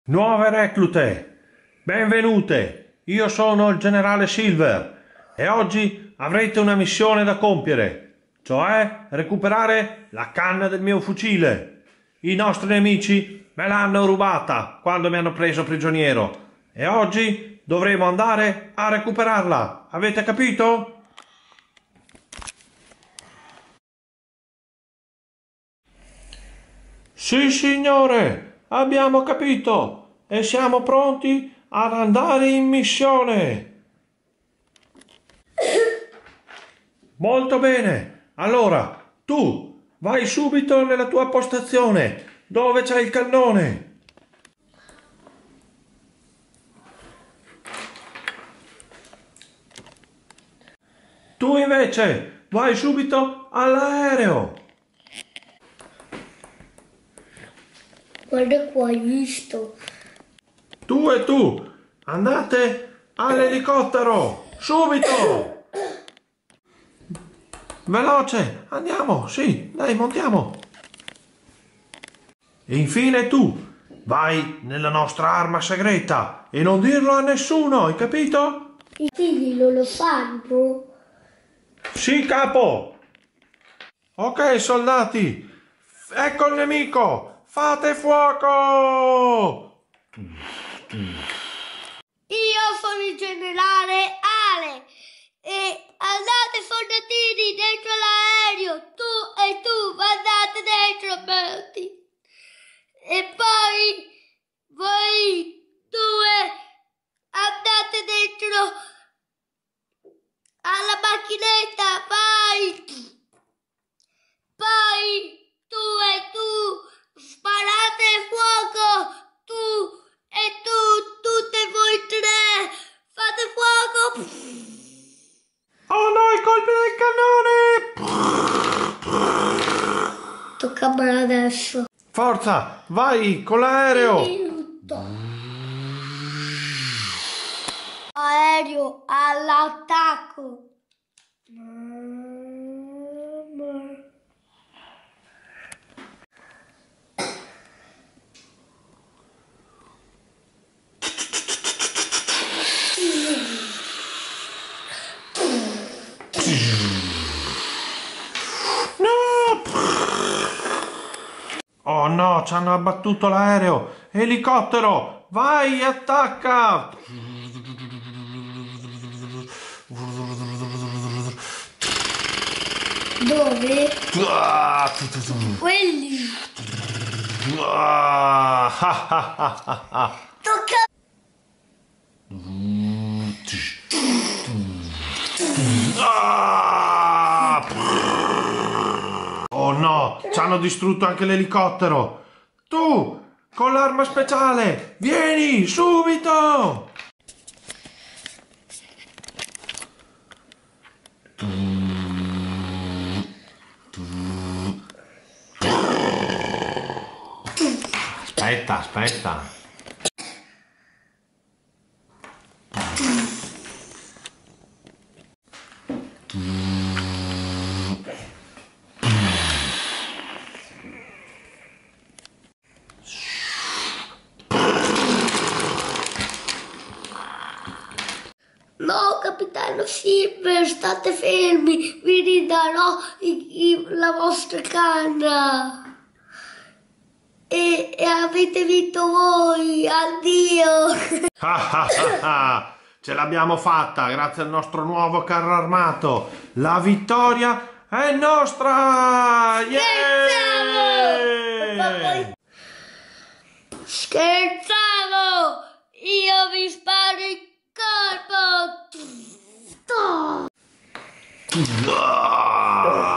Nuove reclute, benvenute. Io sono il generale Silver e oggi avrete una missione da compiere, cioè recuperare la canna del mio fucile. I nostri nemici me l'hanno rubata quando mi hanno preso prigioniero e oggi dovremo andare a recuperarla. Avete capito? Sì, signore, abbiamo capito e siamo pronti ad andare in missione. Molto bene. Allora, tu vai subito nella tua postazione, dove c'è il cannone. Tu invece vai subito all'aereo. Guarda qua, hai visto? Tu e tu andate all'elicottero, subito. Veloce, andiamo, sì, dai, montiamo. E infine tu vai nella nostra arma segreta e non dirlo a nessuno, hai capito? I figli non lo fanno? Sì, capo. Ok, soldati, ecco il nemico. Fate fuoco! Io sono il generale Ale e andate soldatini dentro l'aereo, tu andate dentro Berti. E poi voi due andate dentro alla macchinetta, vai! Poi tu sparate fuoco, tu e tu, tutte voi tre, fate fuoco. Oh no, i colpi del cannone! Tocca a me adesso. Forza, vai con l'aereo! Aereo all'attacco. Oh no, ci hanno abbattuto l'aereo! Elicottero, vai, attacca! Dove? Quelli. Tocca. Oh no, ci hanno distrutto anche l'elicottero! Tu, con l'arma speciale, vieni, subito! Aspetta. No, capitano Silver, state fermi, vi ridarò la vostra canna. E avete vinto voi, addio. Ce l'abbiamo fatta grazie al nostro nuovo carro armato. La vittoria è nostra! Yeah! Scherzavo! Io vi sparo in corpo!